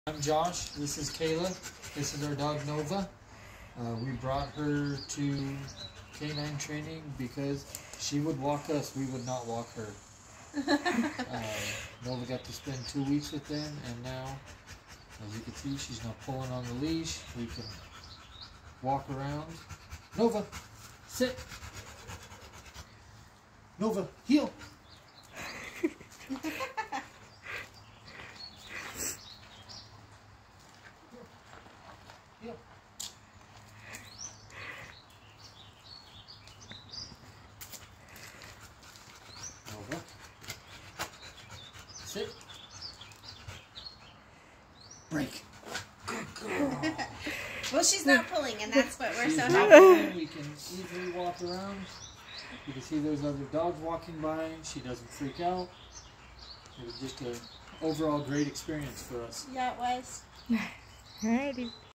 I'm Josh, this is Kayla, this is our dog Nova. We brought her to canine training because she would walk us, we would not walk her. Nova got to spend 2 weeks with them, and now, as you can see, she's now pulling on the leash. We can walk around. Nova, sit. Nova, heel. Heel. Nova, sit. Break. Good girl. Well, she's not pulling, and that's what we're She's so not happy. pulling. We can easily walk around. You can see there's other dogs walking by. She doesn't freak out. It was just an overall great experience for us. Yeah, it was. Alrighty.